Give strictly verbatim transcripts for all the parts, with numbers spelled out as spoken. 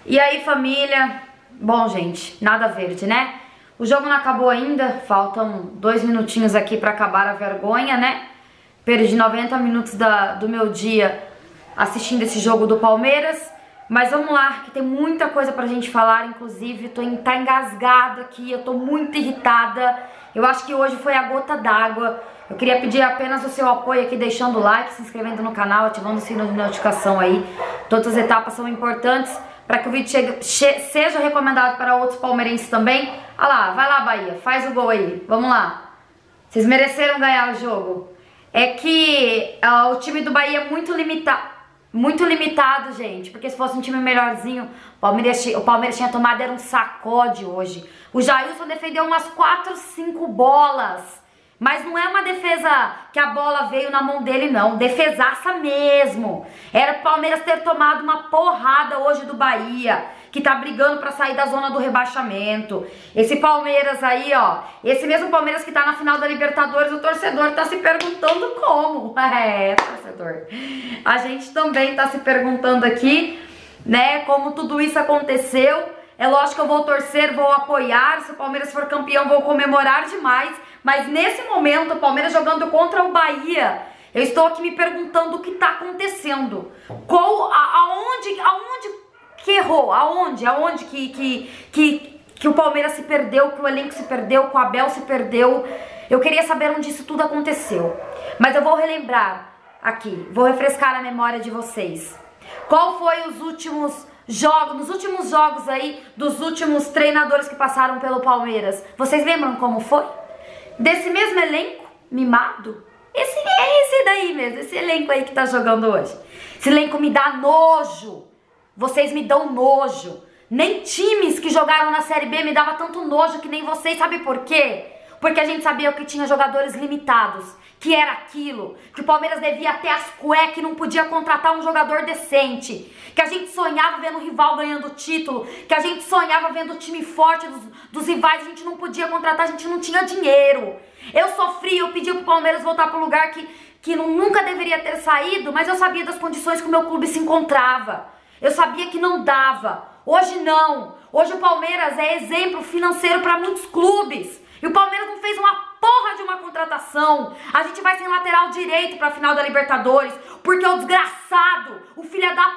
E aí, família? Bom, gente, nada verde, né? O jogo não acabou ainda, faltam dois minutinhos aqui pra acabar a vergonha, né? Perdi noventa minutos da, do meu dia assistindo esse jogo do Palmeiras. Mas vamos lá, que tem muita coisa pra gente falar, inclusive, tô em, tá engasgado aqui, eu tô muito irritada. Eu acho que hoje foi a gota d'água. Eu queria pedir apenas o seu apoio aqui, deixando o like, se inscrevendo no canal, ativando o sino de notificação aí. Todas as etapas são importantes para que o vídeo chegue, che, seja recomendado para outros palmeirenses também. Olha lá, vai lá, Bahia, faz o gol aí, vamos lá. Vocês mereceram ganhar o jogo. É que uh, o time do Bahia é muito limitado. Muito limitado, gente, porque se fosse um time melhorzinho, o Palmeiras, o Palmeiras tinha tomado, era um sacode hoje. O Jailson defendeu umas quatro, cinco bolas, mas não é uma defesa que a bola veio na mão dele, não. Defesaça mesmo. Era o Palmeiras ter tomado uma porrada hoje do Bahia, que tá brigando pra sair da zona do rebaixamento. Esse Palmeiras aí, ó, esse mesmo Palmeiras que tá na final da Libertadores, o torcedor tá se perguntando como. É, torcedor. A gente também tá se perguntando aqui, né, como tudo isso aconteceu. É lógico que eu vou torcer, vou apoiar, se o Palmeiras for campeão vou comemorar demais, mas nesse momento o Palmeiras jogando contra o Bahia, eu estou aqui me perguntando o que tá acontecendo. Qual, a, aonde, aonde que errou? Aonde? Aonde que, que, que, que o Palmeiras se perdeu, que o elenco se perdeu, que o Abel se perdeu? Eu queria saber onde isso tudo aconteceu. Mas eu vou relembrar aqui, vou refrescar a memória de vocês. Qual foi os últimos jogos, nos últimos jogos aí, dos últimos treinadores que passaram pelo Palmeiras? Vocês lembram como foi? Desse mesmo elenco, mimado? Esse é esse daí mesmo, esse elenco aí que tá jogando hoje. Esse elenco me dá nojo. Vocês me dão nojo. Nem times que jogaram na Série B me dava tanto nojo que nem vocês. Sabe por quê? Porque a gente sabia que tinha jogadores limitados, que era aquilo, que o Palmeiras devia até as cuecas e não podia contratar um jogador decente, que a gente sonhava vendo o rival ganhando o título, que a gente sonhava vendo o time forte dos, dos rivais, a gente não podia contratar, a gente não tinha dinheiro. Eu sofri, eu pedi pro Palmeiras voltar pro lugar que, que nunca deveria ter saído, mas eu sabia das condições que o meu clube se encontrava. Eu sabia que não dava. Hoje não. Hoje o Palmeiras é exemplo financeiro para muitos clubes. E o Palmeiras não fez uma porra de uma contratação. A gente vai sem lateral direito pra final da Libertadores, porque o desgraçado, o filho da...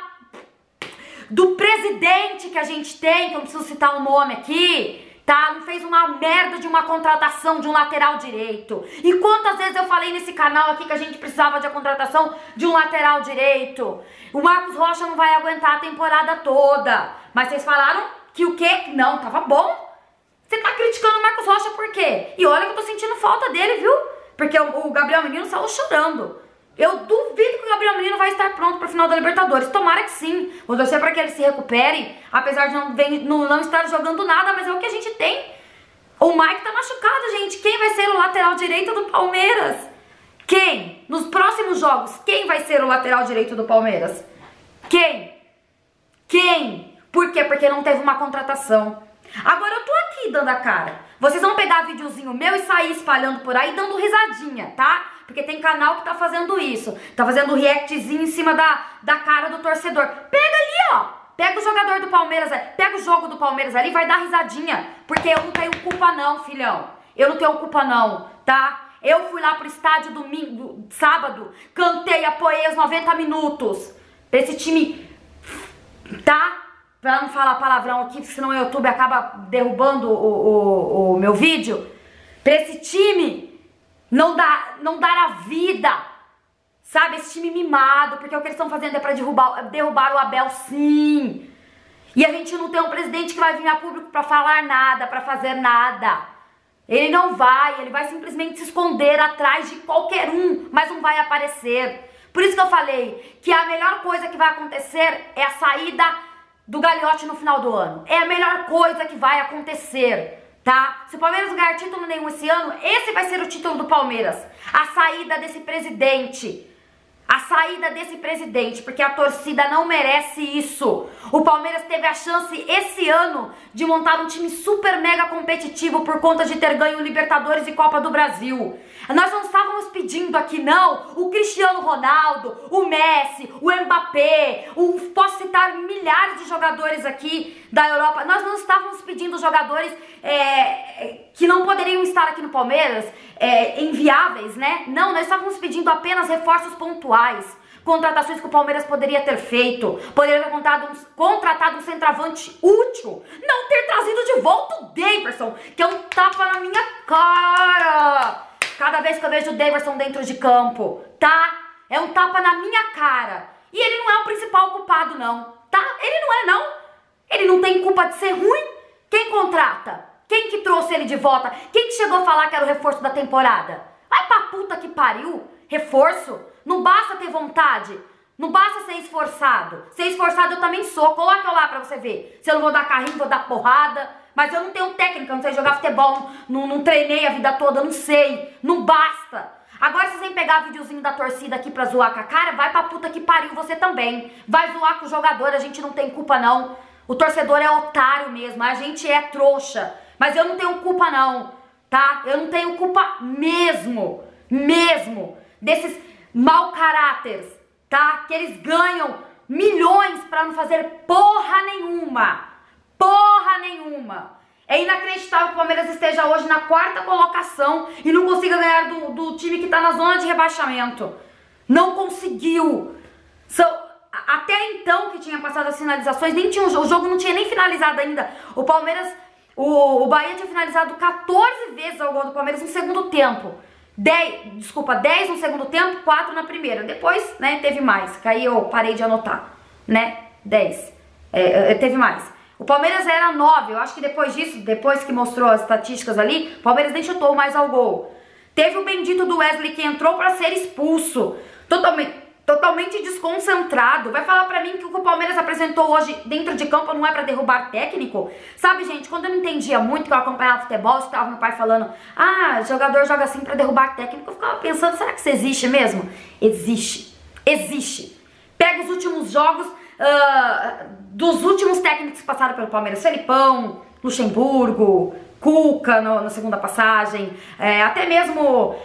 do presidente que a gente tem, que eu não preciso citar o nome aqui, tá? Não fez uma merda de uma contratação de um lateral direito. E quantas vezes eu falei nesse canal aqui que a gente precisava de a contratação de um lateral direito? O Marcos Rocha não vai aguentar a temporada toda. Mas vocês falaram que o quê? Não, tava bom. Você tá criticando o Marcos Rocha por quê? E olha que eu tô sentindo falta dele, viu? Porque o, o Gabriel Menino saiu chorando. Eu duvido que o Gabriel Menino vai estar pronto para o final da Libertadores. Tomara que sim. Vou torcer para que ele se recupere, apesar de não, não, não estar jogando nada, mas é o que a gente tem. O Mike tá machucado, gente. Quem vai ser o lateral direito do Palmeiras? Quem? Nos próximos jogos, quem vai ser o lateral direito do Palmeiras? Quem? Quem? Por quê? Porque não teve uma contratação. Agora eu tô aqui dando a cara. Vocês vão pegar videozinho meu e sair espalhando por aí dando risadinha, tá? Porque tem canal que tá fazendo isso. Tá fazendo reactzinho em cima da, da cara do torcedor. Pega ali, ó. Pega o jogador do Palmeiras, pega o jogo do Palmeiras ali e vai dar risadinha. Porque eu não tenho culpa não, filhão. Eu não tenho culpa não, tá? Eu fui lá pro estádio domingo, sábado, cantei, apoiei os noventa minutos. Pra esse time, tá? Pra não falar palavrão aqui, senão o YouTube acaba derrubando o, o, o meu vídeo. Pra esse time não dar, não dar a vida, sabe? Esse time mimado, porque o que eles estão fazendo é pra derrubar, derrubar o Abel, sim. E a gente não tem um presidente que vai vir a público pra falar nada, pra fazer nada. Ele não vai, ele vai simplesmente se esconder atrás de qualquer um, mas não vai aparecer. Por isso que eu falei que a melhor coisa que vai acontecer é a saída do Gagliotti no final do ano. É a melhor coisa que vai acontecer, tá? Se o Palmeiras não ganhar título nenhum esse ano, esse vai ser o título do Palmeiras. A saída desse presidente. A saída desse presidente, porque a torcida não merece isso. O Palmeiras teve a chance esse ano de montar um time super mega competitivo por conta de ter ganho Libertadores e Copa do Brasil. Nós não estávamos pedindo aqui, não, o Cristiano Ronaldo, o Messi, o Mbappé, o, posso citar milhares de jogadores aqui da Europa. Nós não estávamos pedindo jogadores é, que não poderiam estar aqui no Palmeiras, é, inviáveis, né? Não, nós estávamos pedindo apenas reforços pontuais. Contratações que o Palmeiras poderia ter feito. Poderia ter contratado um, contratado um centroavante útil. Não ter trazido de volta o Daverson, que é um tapa na minha cara. Cada vez que eu vejo o Daverson dentro de campo, tá? É um tapa na minha cara. E ele não é o principal culpado, não, tá? Ele não é, não. Ele não tem culpa de ser ruim. Quem contrata? Quem que trouxe ele de volta? Quem que chegou a falar que era o reforço da temporada? Vai pra puta que pariu. Reforço? Não basta ter vontade. Não basta ser esforçado. Ser esforçado eu também sou. Coloca eu lá pra você ver. Se eu não vou dar carrinho, vou dar porrada. Mas eu não tenho técnica, eu não sei jogar futebol, não, não treinei a vida toda, eu não sei. Não basta. Agora se você pegar o videozinho da torcida aqui pra zoar com a cara, vai pra puta que pariu você também. Vai zoar com o jogador, a gente não tem culpa não. O torcedor é otário mesmo, a gente é trouxa. Mas eu não tenho culpa não, tá? Eu não tenho culpa mesmo, mesmo, desses mau caráteres, tá? Que eles ganham milhões pra não fazer porra nenhuma. Porra nenhuma. É inacreditável que o Palmeiras esteja hoje na quarta colocação e não consiga ganhar do, do time que tá na zona de rebaixamento. Não conseguiu. São, até então que tinha passado as finalizações, nem tinha, o jogo não tinha nem finalizado ainda. O Palmeiras, o, o Bahia tinha finalizado quatorze vezes ao gol do Palmeiras no segundo tempo. dez, desculpa, dez no segundo tempo, quatro na primeira. Depois, né, teve mais. Que aí eu parei de anotar, né? dez. É, teve mais. O Palmeiras era nove, eu acho que depois disso, depois que mostrou as estatísticas ali, o Palmeiras nem chutou mais ao gol. Teve o bendito do Wesley que entrou pra ser expulso, totalmente, totalmente desconcentrado. Vai falar pra mim que o que o Palmeiras apresentou hoje dentro de campo não é pra derrubar técnico? Sabe, gente, quando eu não entendia muito, que eu acompanhava futebol, eu escutava meu pai falando, ah, jogador joga assim pra derrubar técnico, eu ficava pensando, será que isso existe mesmo? Existe, existe. Pega os últimos jogos... Uh, dos últimos técnicos que passaram pelo Palmeiras, Felipão, Luxemburgo, Cuca no, na segunda passagem, é, até mesmo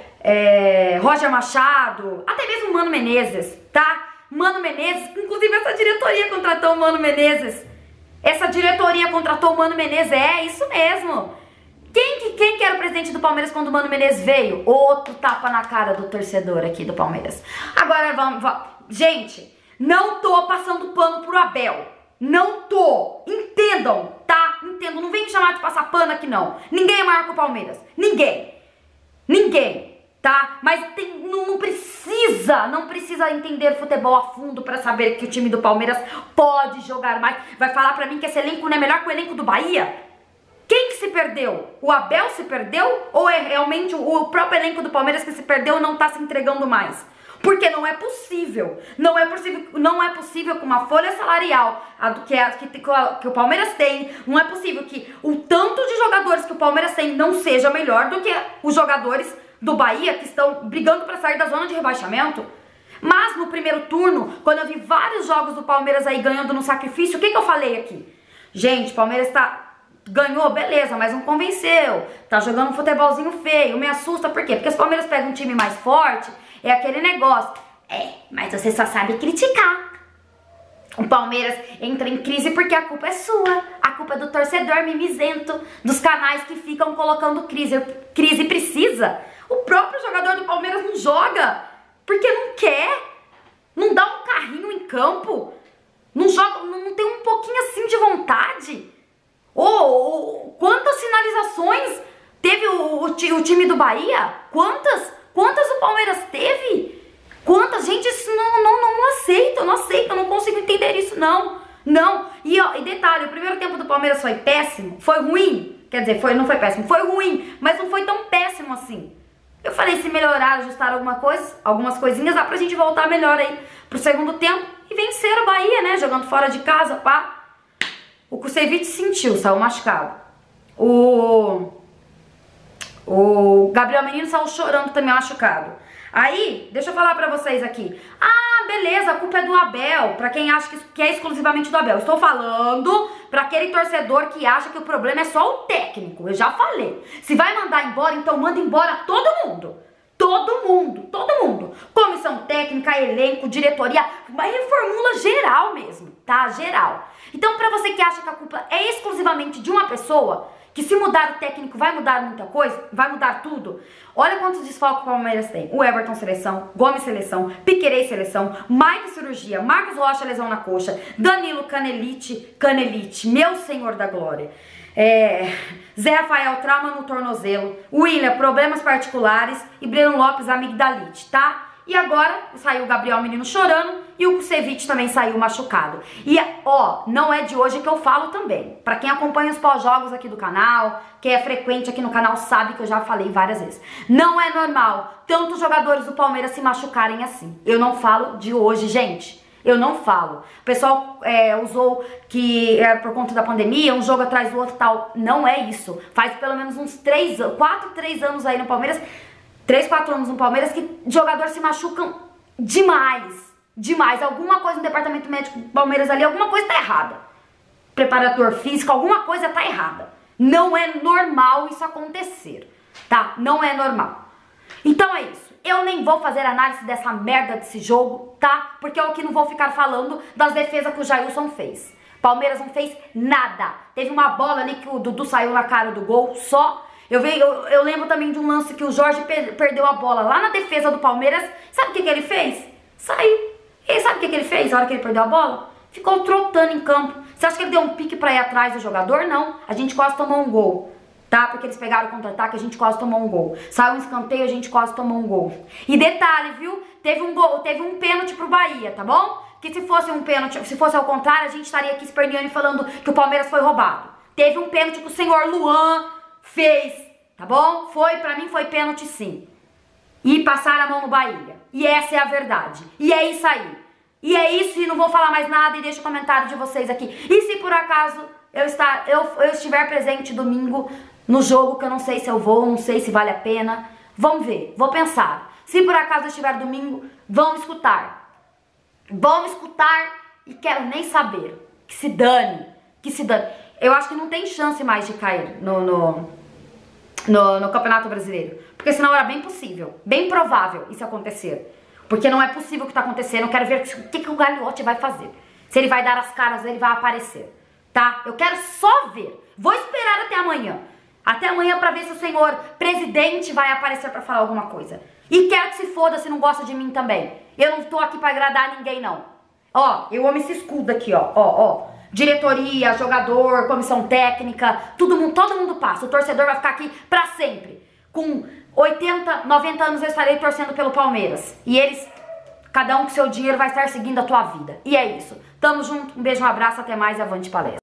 é, Roger Machado, até mesmo Mano Menezes, tá? Mano Menezes, inclusive essa diretoria contratou o Mano Menezes. Essa diretoria contratou o Mano Menezes, é isso mesmo. Quem que, quem que era o presidente do Palmeiras quando o Mano Menezes veio? Outro tapa na cara do torcedor aqui do Palmeiras. Agora vamos, vamos. Gente, não tô passando pano pro Abel. Não tô. Entendam, tá? Entendam. Não vem me chamar de passar pano aqui, não. Ninguém é maior que o Palmeiras. Ninguém. Ninguém, tá? Mas tem, não, não precisa, não precisa entender futebol a fundo pra saber que o time do Palmeiras pode jogar mais. Vai falar pra mim que esse elenco não é melhor que o elenco do Bahia? Quem que se perdeu? O Abel se perdeu? Ou é realmente o próprio elenco do Palmeiras que se perdeu e não tá se entregando mais? Porque não é possível, não é possível, não é possível com uma folha salarial a do que, a, que, que o Palmeiras tem, não é possível que o tanto de jogadores que o Palmeiras tem não seja melhor do que os jogadores do Bahia que estão brigando para sair da zona de rebaixamento. Mas no primeiro turno, quando eu vi vários jogos do Palmeiras aí ganhando no sacrifício, o que, que eu falei aqui? Gente, o Palmeiras tá... ganhou, beleza, mas não convenceu, tá jogando um futebolzinho feio, me assusta, por quê? Porque se o Palmeiras pega um time mais forte, é aquele negócio, é, mas você só sabe criticar. O Palmeiras entra em crise porque a culpa é sua, a culpa é do torcedor mimizento, dos canais que ficam colocando crise, crise precisa. O próprio jogador do Palmeiras não joga, porque não quer, não dá um carrinho em campo, não joga, não tem um pouquinho assim de vontade. Oh, oh, quantas finalizações teve o, o, o time do Bahia? Quantas? Quantas o Palmeiras teve? Quantas? Gente, isso não, não, não, não aceito, eu não aceito, eu não consigo entender isso, não. Não. E, ó, e detalhe, o primeiro tempo do Palmeiras foi péssimo, foi ruim. Quer dizer, foi, não foi péssimo, foi ruim, mas não foi tão péssimo assim. Eu falei, se melhorar, ajustar alguma coisa, algumas coisinhas, dá pra gente voltar melhor aí pro segundo tempo e vencer o Bahia, né? Jogando fora de casa, pá. O Kusevich sentiu, saiu machucado. O, o Gabriel Menino saiu chorando também machucado. Aí, deixa eu falar pra vocês aqui. Ah, beleza, a culpa é do Abel, pra quem acha que é exclusivamente do Abel. Estou falando pra aquele torcedor que acha que o problema é só o técnico. Eu já falei. Se vai mandar embora, então manda embora todo mundo. Todo mundo, todo mundo. Comissão técnica, elenco, diretoria, uma reformula geral mesmo, tá? Geral. Então, pra você que acha que a culpa é exclusivamente de uma pessoa, que se mudar o técnico vai mudar muita coisa, vai mudar tudo. Olha quantos desfalques o Palmeiras tem. O Everton seleção, Gomes seleção, Piquerez seleção, Mike cirurgia, Marcos Rocha lesão na coxa, Danilo canelite, canelite, meu senhor da glória. É, Zé Rafael trauma no tornozelo, William problemas particulares e Breno Lopes amigdalite, tá? E agora saiu o Gabriel Menino chorando e o Kusevich também saiu machucado. E ó, não é de hoje que eu falo também. Pra quem acompanha os pós-jogos aqui do canal, quem é frequente aqui no canal sabe que eu já falei várias vezes. Não é normal tantos jogadores do Palmeiras se machucarem assim. Eu não falo de hoje, gente. Eu não falo. O pessoal é, usou que é por conta da pandemia, um jogo atrás do outro e tal. Não é isso. Faz pelo menos uns três, quatro, três anos aí no Palmeiras... três, quatro anos no Palmeiras que jogadores se machucam demais, demais. Alguma coisa no departamento médico do Palmeiras ali, alguma coisa tá errada. Preparador físico, alguma coisa tá errada. Não é normal isso acontecer, tá? Não é normal. Então é isso. Eu nem vou fazer análise dessa merda desse jogo, tá? Porque eu aqui não vou ficar falando das defesas que o Jailson fez. Palmeiras não fez nada. Teve uma bola ali que o Dudu saiu na cara do gol, só... Eu, vejo, eu, eu lembro também de um lance que o Jorge per, perdeu a bola lá na defesa do Palmeiras. Sabe o que, que ele fez? Saiu. E sabe o que, que ele fez na hora que ele perdeu a bola? Ficou trotando em campo. Você acha que ele deu um pique pra ir atrás do jogador? Não. A gente quase tomou um gol. Tá? Porque eles pegaram o contra-ataque, a gente quase tomou um gol. Saiu um escanteio, a gente quase tomou um gol. E detalhe, viu? Teve um, gol, teve um pênalti pro Bahia, tá bom? Que se fosse um pênalti, se fosse ao contrário, a gente estaria aqui esperneando e falando que o Palmeiras foi roubado. Teve um pênalti que o senhor Luan fez, tá bom? Foi, pra mim foi pênalti sim. E passaram a mão no Bahia. E essa é a verdade. E é isso aí. E é isso, e não vou falar mais nada e deixo o comentário de vocês aqui. E se por acaso eu, estar, eu, eu estiver presente domingo no jogo, que eu não sei se eu vou, não sei se vale a pena, vamos ver, vou pensar. Se por acaso eu estiver domingo, vão escutar. Vão escutar e quero nem saber. Que se dane, que se dane. Eu acho que não tem chance mais de cair no... no No, no Campeonato Brasileiro, porque senão era bem possível, bem provável isso acontecer, porque não é possível o que está acontecendo. Eu quero ver o que, que o Gagliotti vai fazer, se ele vai dar as caras, ele vai aparecer, tá? Eu quero só ver, vou esperar até amanhã, até amanhã pra ver se o senhor presidente vai aparecer pra falar alguma coisa, e quero que se foda se não gosta de mim também, eu não tô aqui pra agradar ninguém não, ó, eu amo esse escudo aqui, ó, ó, ó. Diretoria, jogador, comissão técnica, todo mundo, todo mundo passa. O torcedor vai ficar aqui pra sempre. Com oitenta, noventa anos eu estarei torcendo pelo Palmeiras. E eles, cada um com seu dinheiro, vai estar seguindo a tua vida. E é isso. Tamo junto, um beijo, um abraço, até mais, avante palestra.